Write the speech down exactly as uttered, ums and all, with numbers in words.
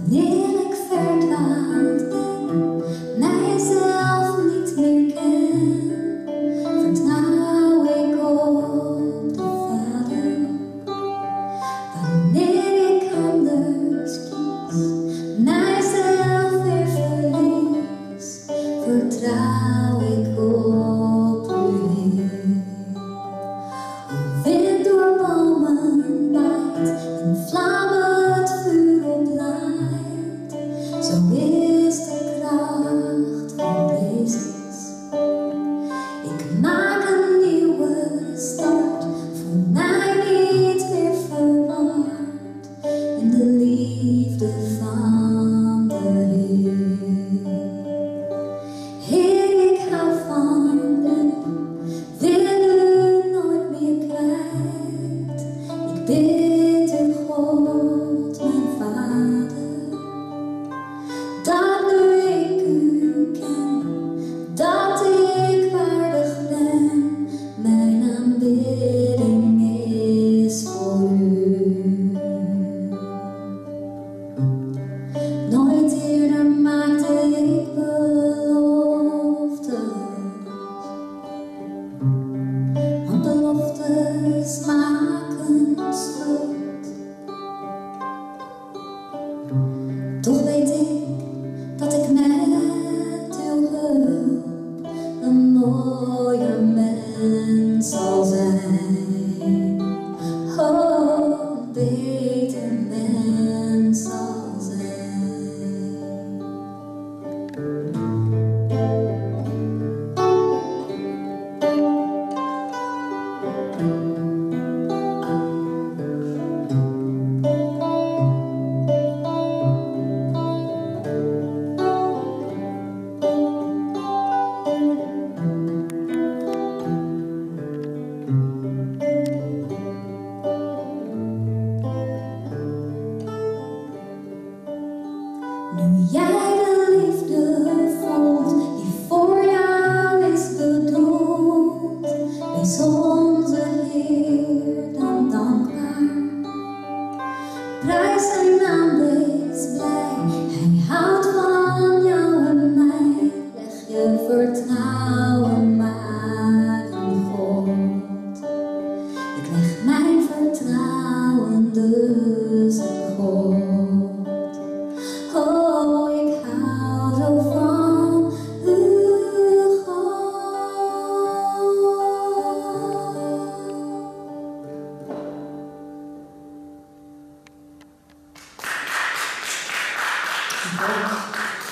Wanneer ik verdwaald ben, mijzelf niet meer ken, vertrouw ik op de Vader. Wanneer ik anders kies, mijzelf weer verlies, vertrouw ik op u, Heer. Hoe wind door bomen waait en vlammen het vuur oplaait, zo is de kracht van Jezus. Ik maak een nieuwe start, voel mij niet meer verward in de liefde van de Heer. Heer, ik hou van u, wil u nooit meer kwijt. Ik bid u, God, mijn Vader, dat nu ik u ken, dat ik waardig ben, mijn aanbidding is voor u. Nooit eerder maakte ik beloftes, want beloftes maken schuld. Toch weet ik dat ik met uw hulp een mooier mens zal zijn. Oh, een beter mens zal zijn. Nu jij de liefde voelt die voor jou is bedoeld, wees onze Heer dan dankbaar. Prijs zijn naam, wees blij, Hij houdt van jou en mij. Leg je vertrouwen maar in God. Ik leg mijn vertrouwen dus in God. Oh, ik hou zo van u, God. Dank.